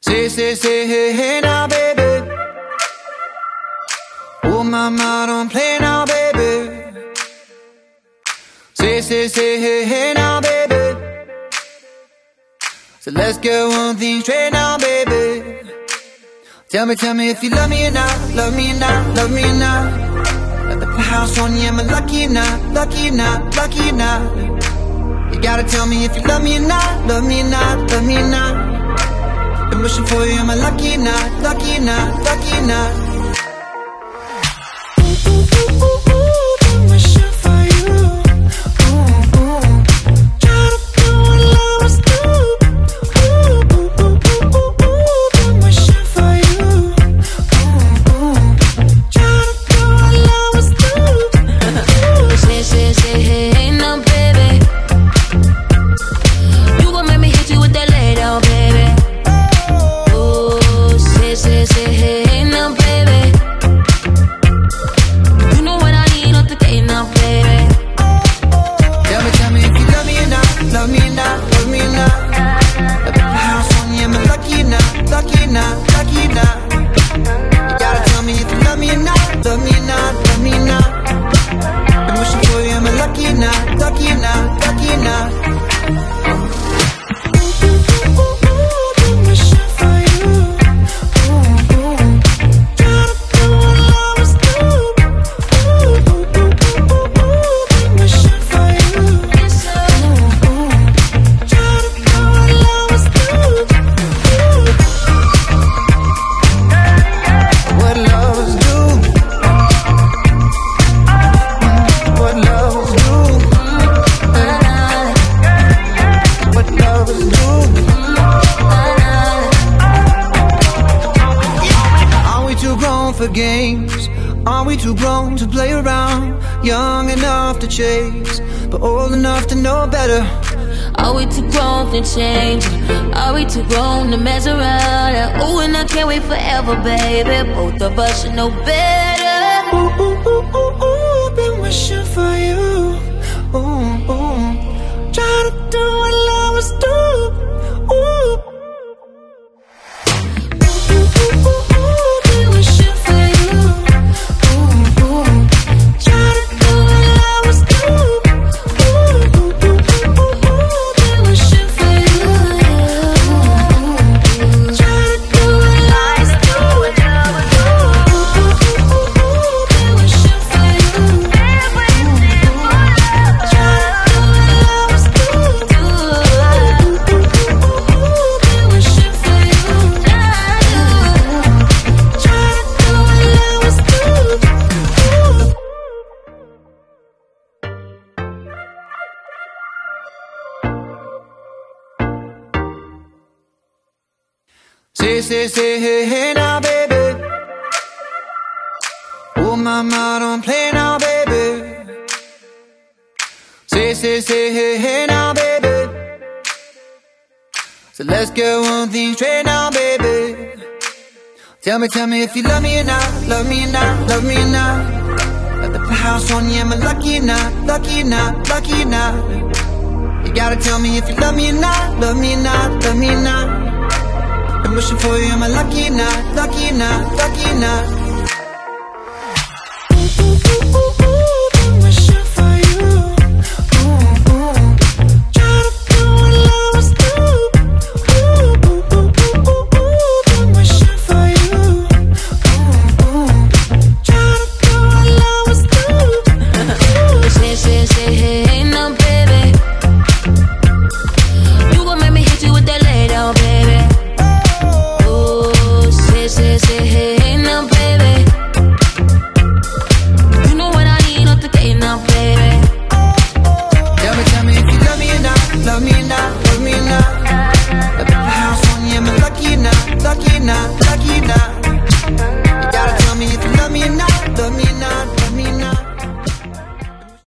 Say, hey, hey now, baby. Oh, mama, don't play now, baby. Say, hey, hey now, baby. So let's get one thing straight now, baby. Tell me if you love me or not, love me or not, love me or not. At the house on you, am I lucky or not, lucky or not, lucky or not? You gotta tell me if you love me or not, love me or not, love me or not. I'm wishing for you, am I lucky or not, lucky or not, lucky or not? For games, are we too grown to play around? Young enough to chase, but old enough to know better. Are we too grown to change? Are we too grown to mess around? Ooh, and I can't wait forever, baby. Both of us should know better. Ooh, ooh, ooh, ooh, ooh, been wishing for you. Ooh, ooh, try to do what lovers do. Ooh. Say, hey, hey now, baby. Oh, mama, don't play now, baby. Say, hey, hey now, baby. So let's get one thing straight now, baby. Tell me if you love me or not, love me or not, love me or not. At the house on you, am I lucky or not, lucky or not, lucky or not? You gotta tell me if you love me or not, love me or not, love me or not. I'm wishing for you, am I lucky or not, lucky or not, lucky or not?